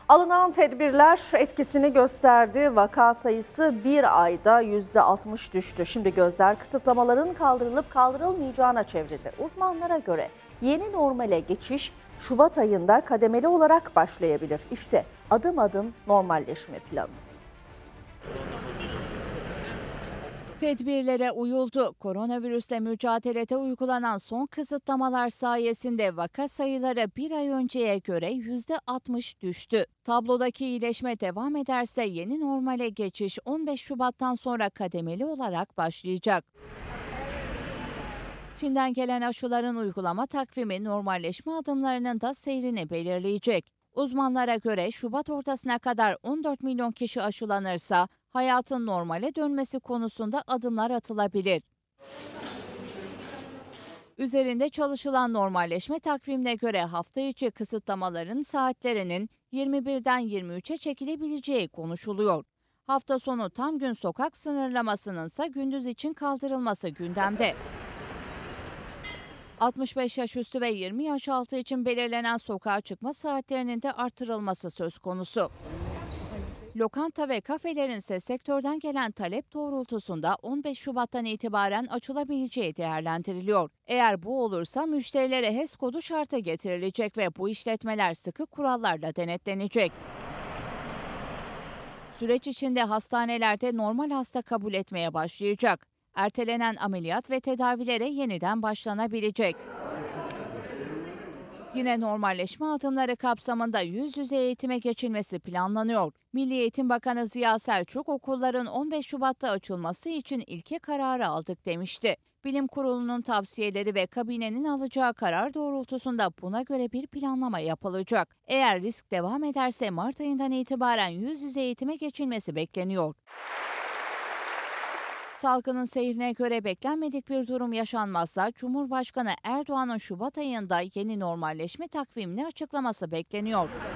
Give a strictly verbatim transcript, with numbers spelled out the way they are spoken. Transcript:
Alınan tedbirler etkisini gösterdi. Vaka sayısı bir ayda yüzde altmış düştü. Şimdi gözler kısıtlamaların kaldırılıp kaldırılmayacağına çevrildi. Uzmanlara göre yeni normale geçiş Şubat ayında kademeli olarak başlayabilir. İşte adım adım normalleşme planı. Tedbirlere uyuldu. Koronavirüsle mücadelede uygulanan son kısıtlamalar sayesinde vaka sayıları bir ay önceye göre yüzde altmış düştü. Tablodaki iyileşme devam ederse yeni normale geçiş on beş Şubat'tan sonra kademeli olarak başlayacak. Çin'den gelen aşıların uygulama takvimi normalleşme adımlarının da seyrini belirleyecek. Uzmanlara göre Şubat ortasına kadar on dört milyon kişi aşılanırsa hayatın normale dönmesi konusunda adımlar atılabilir. Üzerinde çalışılan normalleşme takvimine göre hafta içi kısıtlamaların saatlerinin yirmi birden yirmi üçe çekilebileceği konuşuluyor. Hafta sonu tam gün sokak sınırlamasının ise gündüz için kaldırılması gündemde. altmış beş yaş üstü ve yirmi yaş altı için belirlenen sokağa çıkma saatlerinin de artırılması söz konusu. Lokanta ve kafelerin ise sektörden gelen talep doğrultusunda on beş Şubat'tan itibaren açılabileceği değerlendiriliyor. Eğer bu olursa müşterilere H E S kodu şarta getirilecek ve bu işletmeler sıkı kurallarla denetlenecek. Süreç içinde hastanelerde normal hasta kabul etmeye başlayacak. Ertelenen ameliyat ve tedavilere yeniden başlanabilecek. Yine normalleşme adımları kapsamında yüz yüze eğitime geçilmesi planlanıyor. Milli Eğitim Bakanı Ziya Selçuk okulların on beş Şubat'ta açılması için ilke kararı aldık demişti. Bilim Kurulu'nun tavsiyeleri ve kabinenin alacağı karar doğrultusunda buna göre bir planlama yapılacak. Eğer risk devam ederse Mart ayından itibaren yüz yüze eğitime geçilmesi bekleniyor. Salgının seyrine göre beklenmedik bir durum yaşanmazsa Cumhurbaşkanı Erdoğan'ın Şubat ayında yeni normalleşme takvimini açıklaması bekleniyor.